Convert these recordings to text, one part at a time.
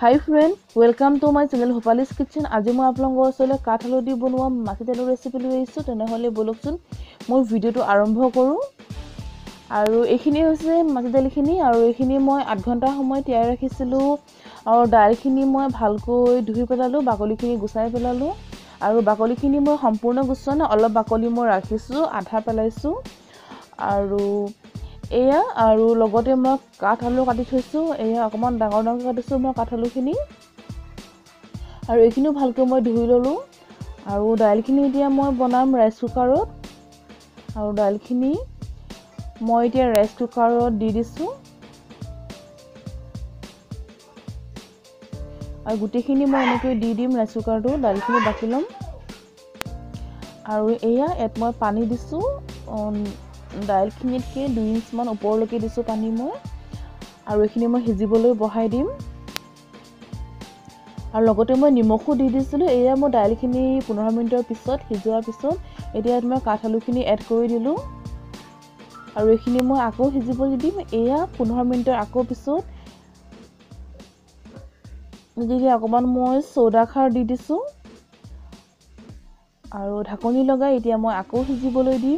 Hi friends, welcome to my channel Hopali's Kitchen. আজি মই আপোনালোকৰ ওচৰলৈ কাঠআলু দি বনোৱা মাটি দাইলৰ ৰেচিপি লৈ আহিছো। তেনেহলে বলকচোন মই ভিডিওটো আৰম্ভ কৰো। আৰু এইখিনি হৈছে মাটি দাইলখিনি আৰু এইখিনি মই 8 ঘণ্টা সময় তিয়াই ৰাখিছিলো আৰু দাইলখিনি মই ভালকৈ ধুই পেলালো, বাকলিখিনি গুছাই পেলালো আৰু বাকলিখিনি মই সম্পূৰ্ণ গুছোৱা নাই, অলপ বাকলি মই ৰাখিছো, আধা পেলাইছো আৰু এয়া আৰু লগতে মই কাঠআলু কাটি থৈছো। এয়া অকমান ডাঙৰ ডাঙৰ কাটিছো মই কাঠআলুখিনি আৰু এইখিনি ভালকৈ মই ধুই ললো আৰু দাইলখিনি এতিয়া মই বনাম ৰাইচ কুকাৰত আৰু দাইলখিনি মই এতিয়া ৰাইচ কুকাৰত দি দিছো আৰু গুটিখিনি মই এনেকৈ দি দিম ৰাইচ কুকাৰটো, দাইলখিনি বাকি লম আৰু এয়া এত মই পানী দিছো, দাইলখিনিতকে 2 ইঞ্চ মান ওপৰলৈকে দিছো পানী মই আৰু এইখিনি মই সিজিবলৈ বহাই দিম আৰু লগতে মই নিমখো দি দিছিলো। এয়া মই দাইলখিনি 15 মিনিটৰ পিছত সিজোৱাৰ পিছত এতিয়া মই কাঠআলুখিনি এড কৰি দিলো আৰু এইখিনি মই আকৌ সিজিবলৈ দিম। এয়া 15 মিনিটৰ আকৌ পিছত এতিয়া অকমান মই সোডা খাৰ দি দিছো আৰু ঢাকনি লগাই এতিয়া মই আকৌ সিজিবলৈ দিম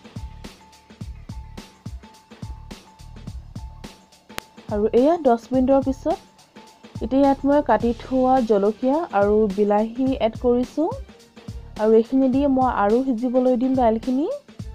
আৰু এয়া 10 মিনিটৰ পিছত এতিয়া ইয়াত মই কাটি থোৱা জলকীয়া আৰু বিলাহী এড কৰিছো আৰু এইখিনি দি মই আৰু সিজিবলৈ দিম দাইলখিনি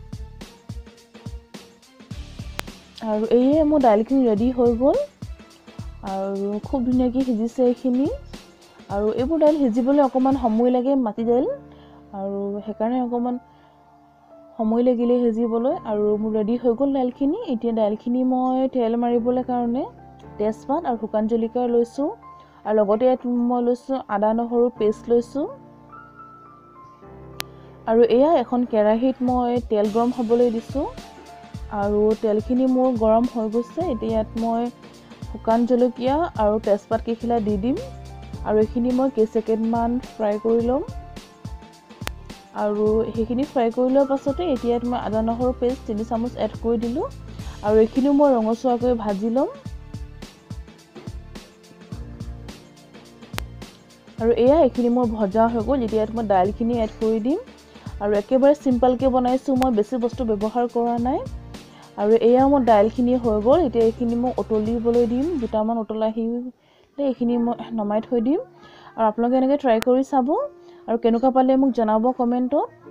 আৰু এয়ে মোৰ দাইলখিনি ৰেডি হৈ গ'ল আৰু খুব ধুনীয়াকৈ সিজিছে এইখিনি আৰু এইবোৰ দাইল সিজিবলৈ অকমান সময় লাগে মাটি দাইল আৰু সেইকাৰণে অকমান সময় লাগিলে সিজিবলৈ আৰু মোৰ ৰেডি হৈ গ'ল দাইলখিনি। এতিয়া দাইলখিনি মই তেল মাৰিবলৈ কাৰণে তেজপাত আৰু শুকান জলকীয়া লৈছো আৰু লগতে মই লৈছো আদা নহৰু পেষ্ট লৈছো আৰু এয়া এখন কেৰাহীত মই তেল গৰম হ'বলৈ দিছো আৰু তেলখিনি মোৰ গৰম হৈ গৈছে। এতিয়া ইয়াত মই শুকান জলকীয়া আৰু তেজপাত কেইখিলা দি দিম আৰু এইখিনি মই কেইছেকেণ্ডমান ফ্ৰাই কৰি ল'ম আৰু সেইখিনি ফ্ৰাই কৰি লোৱাৰ পাছতে এতিয়া মই আদা নহৰু পেষ্ট 3 চামুচ এড কৰি দিলো আৰু এইখিনি মই ৰঙচুৱাকৈ ভাজি ল'ম আৰু এয়া এইখিনি মোৰ ভজা হৈ গ'ল। এতিয়া মই দাইলখিনি এড কৰি দিম আৰু একেবাৰে সিম্পলকৈ বনাইছো, মই বেছি বস্তু ব্যৱহাৰ কৰা নাই আৰু এয়া মোৰ দাইলখিনি হৈ গ'ল। এতিয়া এইখিনি মই উতলিবলৈ দিম, দুটামান উতল আহিলে এইখিনি মই নমাই থৈ দিম আৰু আপোনালোকে এনেকৈ ট্ৰাই কৰি চাব আৰু কেনেকুৱা পালে মোক জনাব কমেণ্টত।